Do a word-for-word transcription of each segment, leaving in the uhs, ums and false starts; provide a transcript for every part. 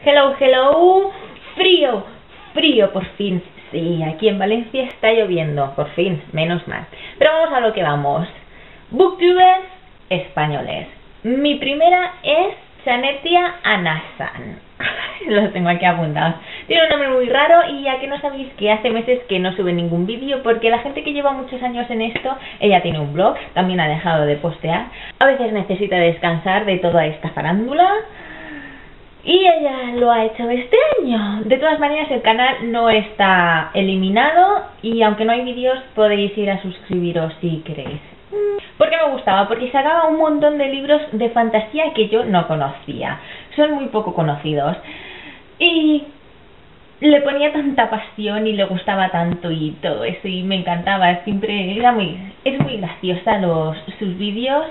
Hello, hello, frío, frío por fin. Sí, aquí en Valencia está lloviendo, por fin, menos mal. Pero vamos a lo que vamos. Booktubers españoles. Mi primera es Chanetia Anasan. Los tengo aquí apuntados. Tiene un nombre muy raro y ya que no sabéis que hace meses que no sube ningún vídeo porque la gente que lleva muchos años en esto, ella tiene un blog, también ha dejado de postear. A veces necesita descansar de toda esta farándula. Y ella lo ha hecho este año. De todas maneras, el canal no está eliminado y aunque no hay vídeos, podéis ir a suscribiros si queréis. ¿Por qué me gustaba? Porque sacaba un montón de libros de fantasía que yo no conocía. Son muy poco conocidos. Y le ponía tanta pasión y le gustaba tanto y todo eso y me encantaba. Siempre era muy, es muy graciosa los, sus vídeos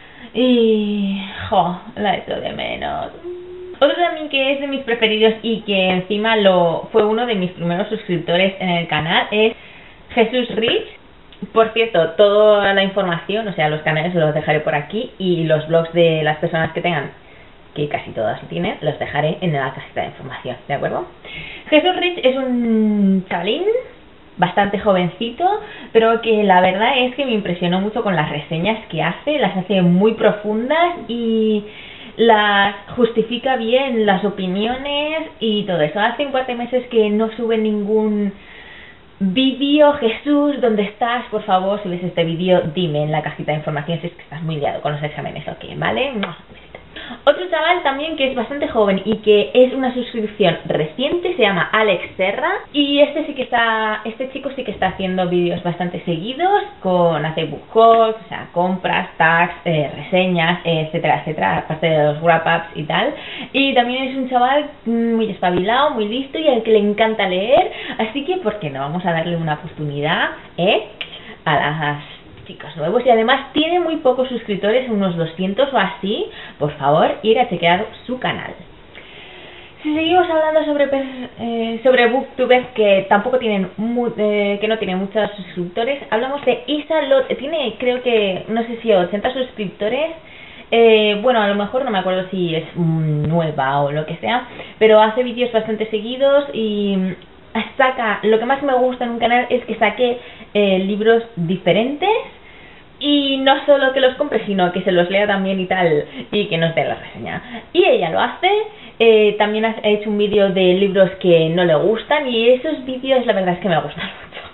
y jo, la echo de menos. Otro también que es de mis preferidos y que encima lo fue uno de mis primeros suscriptores en el canal es Jesús Rich. Por cierto, toda la información, o sea, los canales los dejaré por aquí y los blogs de las personas que tengan, que casi todas lo tienen, los dejaré en la cajita de información, ¿de acuerdo? Jesús Rich es un chavalín bastante jovencito, pero que la verdad es que me impresionó mucho con las reseñas que hace, las hace muy profundas y las justifica bien las opiniones y todo eso. Hace un par de meses que no sube ningún vídeo. Jesús, ¿dónde estás? Por favor, si ves este vídeo, dime en la cajita de información si es que estás muy liado con los exámenes, ok, ¿vale? Otro chaval también que es bastante joven y que es una suscripción reciente, se llama Alex Serra y este sí que está, este chico sí que está haciendo vídeos bastante seguidos con hace book hauls, o sea, compras, tags, eh, reseñas, etcétera, etcétera, aparte de los wrap-ups y tal. Y también es un chaval muy espabilado, muy listo y al que le encanta leer, así que ¿por qué no? Vamos a darle una oportunidad, ¿eh? A las chicos nuevos y además tiene muy pocos suscriptores, unos doscientos o así. Por favor, ir a chequear su canal. Si seguimos hablando sobre eh, sobre booktubers que tampoco tienen mu eh, que no tienen muchos suscriptores, hablamos de Isa Lot. Tiene, creo que, no sé si ochenta suscriptores. Eh, bueno, a lo mejor no me acuerdo si es mm, nueva o lo que sea, pero hace vídeos bastante seguidos y saca, lo que más me gusta en un canal es que saque eh, libros diferentes y no solo que los compre, sino que se los lea también y tal, y que nos dé la reseña. Y ella lo hace, eh, también ha hecho un vídeo de libros que no le gustan y esos vídeos la verdad es que me gustan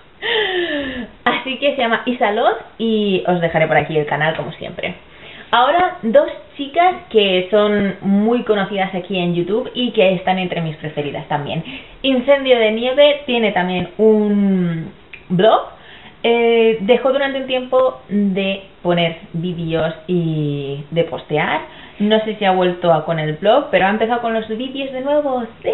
mucho. Así que se llama Isa Lot y os dejaré por aquí el canal como siempre. Ahora, dos chicas que son muy conocidas aquí en YouTube y que están entre mis preferidas también. Incendio de Nieve tiene también un blog. Eh, dejó durante un tiempo de poner vídeos y de postear. No sé si ha vuelto a con el blog, pero ha empezado con los vídeos de nuevo. ¡Sí!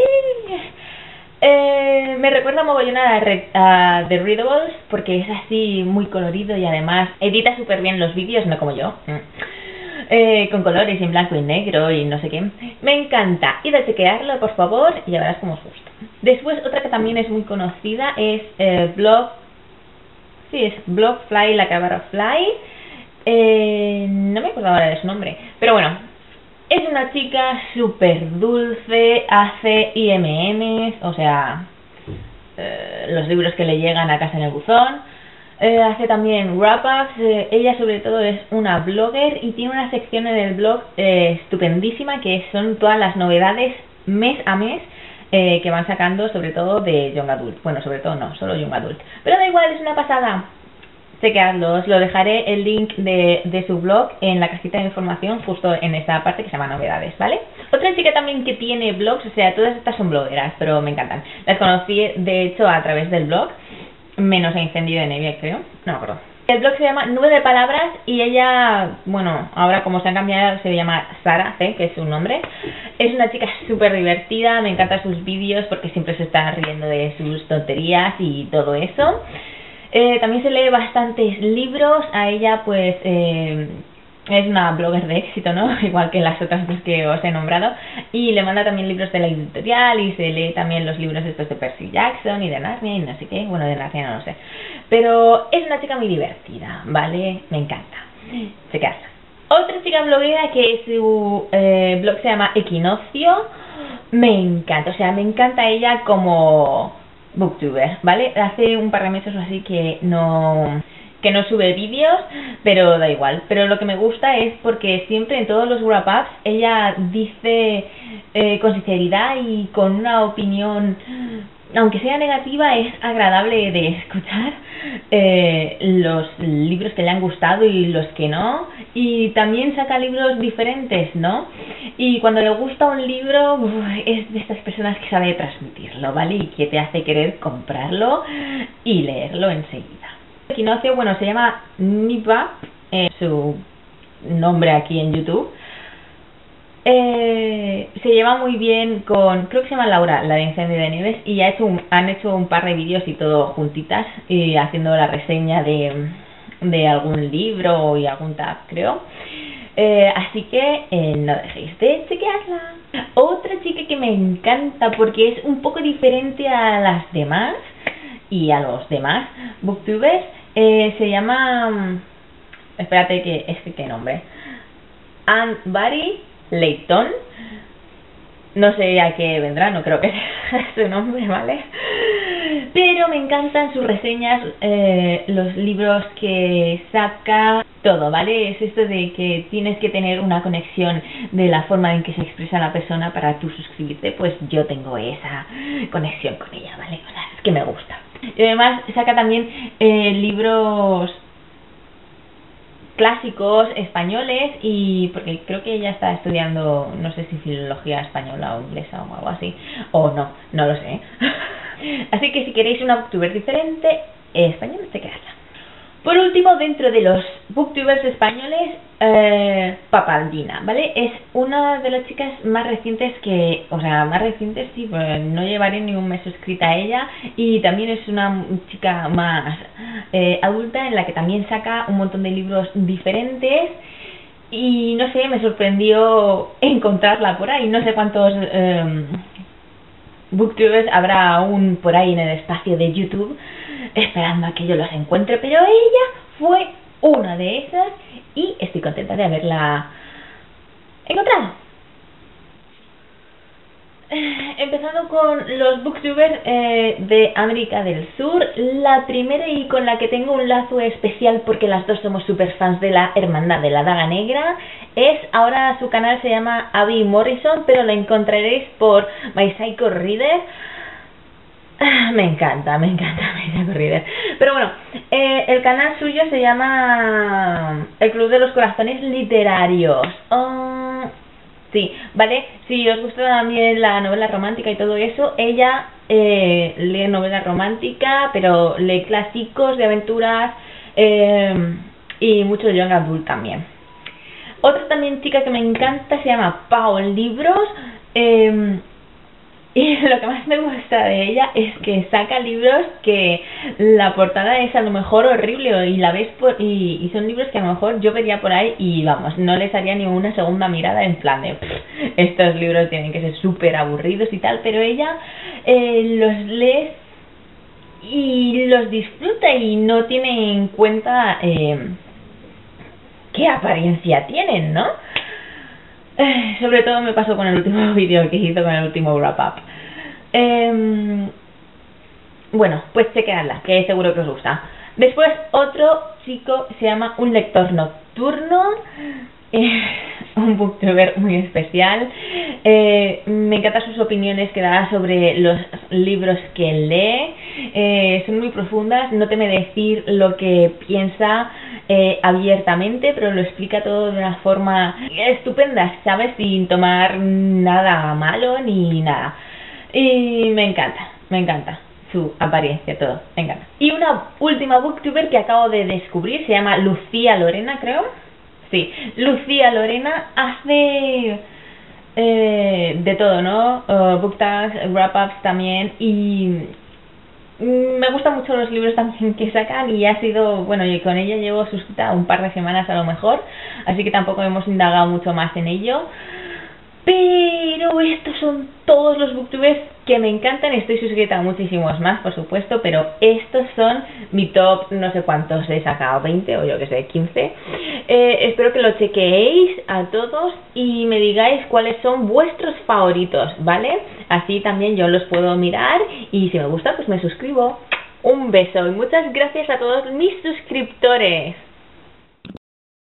Eh, me recuerda mogollón a, a The Readables porque es así muy colorido y además edita súper bien los vídeos, no como yo. Eh, con colores en blanco y negro y no sé qué. Me encanta. Id a chequearlo, por favor, y ya verás cómo os gusta. Después, otra que también es muy conocida es eh, Blog. Sí, es Blogfly, la cabra Fly. Eh, no me acuerdo ahora de su nombre, pero bueno, es una chica súper dulce, hace I M Ms, o sea, eh, los libros que le llegan a casa en el buzón. Eh, hace también wrap-ups. Eh, ella sobre todo es una blogger y tiene una sección en el blog eh, estupendísima que son todas las novedades mes a mes eh, que van sacando, sobre todo de Young Adult. Bueno, sobre todo no, solo Young Adult, pero da igual, es una pasada. Chequeadlo, os lo dejaré el link de, de su blog en la cajita de información justo en esta parte que se llama novedades, ¿vale? Otra chica también que tiene blogs, o sea, todas estas son blogueras, pero me encantan. Las conocí de hecho a través del blog, menos a Incendio de Nieve, creo, no me acuerdo. El blog se llama Nube de Palabras y ella, bueno, ahora como se ha cambiado se llama Sara C, que es su nombre. Es una chica súper divertida, me encantan sus vídeos porque siempre se está riendo de sus tonterías y todo eso. Eh, también se lee bastantes libros. A ella pues eh, es una blogger de éxito, ¿no? Igual que las otras dos que os he nombrado. Y le manda también libros de la editorial y se lee también los libros estos de Percy Jackson y de Narnia y no sé qué. Bueno, de Narnia no lo sé. Pero es una chica muy divertida, ¿vale? Me encanta. Chequeadla. Otra chica bloguera que su eh, blog se llama Equinoccio, me encanta, o sea, me encanta ella como booktuber, ¿vale? Hace un par de meses o así que no que no sube vídeos, pero da igual. Pero lo que me gusta es porque siempre en todos los wrap-ups ella dice eh, con sinceridad y con una opinión, aunque sea negativa, es agradable de escuchar eh, los libros que le han gustado y los que no, y también saca libros diferentes, ¿no? Y cuando le gusta un libro, uf, es de estas personas que sabe transmitirlo, ¿vale? Y que te hace querer comprarlo y leerlo enseguida. Equinoccio, bueno, se llama Nipa, eh, su nombre aquí en YouTube. Eh, se lleva muy bien con, creo que se llama Laura, la de Incendio de Nieves, y ha hecho un, han hecho un par de vídeos y todo juntitas, y haciendo la reseña de, de algún libro y algún tab, creo. Eh, así que eh, no dejéis de chequearla. Otra chica que me encanta porque es un poco diferente a las demás y a los demás booktubers, eh, se llama, espérate que es que qué nombre, Anne Barry Leighton, no sé a qué vendrá, no creo que sea su nombre, ¿vale? Pero me encantan sus reseñas, eh, los libros que saca, todo, ¿vale? Es esto de que tienes que tener una conexión de la forma en que se expresa la persona para tú suscribirte, pues yo tengo esa conexión con ella, ¿vale? O sea, es que me gusta. Y además saca también eh, libros clásicos españoles, y porque creo que ella está estudiando, no sé si filología española o inglesa o algo así, o no, no lo sé. Así que si queréis una booktuber diferente española, chequeadla. Por último, dentro de los booktubers españoles, eh, Papaldina, ¿vale? Es una de las chicas más recientes que, o sea, más recientes sí, pues no llevaré ni un mes suscrita a ella, y también es una chica más eh, adulta, en la que también saca un montón de libros diferentes, y no sé, me sorprendió encontrarla por ahí. No sé cuántos eh, booktubers habrá aún por ahí en el espacio de YouTube esperando a que yo los encuentre, pero ella fue una de esas y estoy contenta de haberla encontrado. Eh, empezando con los booktubers eh, de América del Sur, la primera y con la que tengo un lazo especial porque las dos somos super fans de la Hermandad de la Daga Negra es, ahora su canal se llama Abby Morrison, pero la encontraréis por My Psycho Reader. Me encanta, me encanta My Psycho Reader. Pero bueno, eh, el canal suyo se llama El Club de los Corazones Literarios. Oh, sí, ¿vale? Si os gusta también la novela romántica y todo eso, ella eh, lee novela romántica, pero lee clásicos de aventuras eh, y mucho young adult también. Otra también chica que me encanta se llama Pau Libros. Eh, Y lo que más me gusta de ella es que saca libros que la portada es a lo mejor horrible y la ves por, y, y son libros que a lo mejor yo vería por ahí y vamos, no les haría ni una segunda mirada en plan de pff, estos libros tienen que ser súper aburridos y tal, pero ella eh, los lee y los disfruta y no tiene en cuenta eh, qué apariencia tienen, ¿no? Eh, sobre todo me pasó con el último vídeo que hizo, con el último wrap up. Eh, bueno, pues chequeadla, que seguro que os gusta. Después otro chico se llama Un Lector Nocturno, eh, un booktuber muy especial. Eh, me encantan sus opiniones que da sobre los libros que lee. Eh, son muy profundas, no teme decir lo que piensa eh, abiertamente, pero lo explica todo de una forma estupenda, ¿sabes? Sin tomar nada malo ni nada. Y me encanta, me encanta su apariencia, todo, me encanta. Y una última booktuber que acabo de descubrir, se llama Lucía Lorena, creo. Sí, Lucía Lorena hace eh, de todo, ¿no? Uh, book tags, wrap-ups también, y me gustan mucho los libros también que sacan, y ha sido, bueno, y con ella llevo suscrita un par de semanas a lo mejor, así que tampoco hemos indagado mucho más en ello. Pero estos son todos los booktubers que me encantan. Estoy suscrita a muchísimos más, por supuesto, pero estos son mi top, no sé cuántos he sacado, veinte o yo que sé, quince. Eh, espero que lo chequeéis a todos y me digáis cuáles son vuestros favoritos, ¿vale? Así también yo los puedo mirar y si me gusta, pues me suscribo. Un beso y muchas gracias a todos mis suscriptores.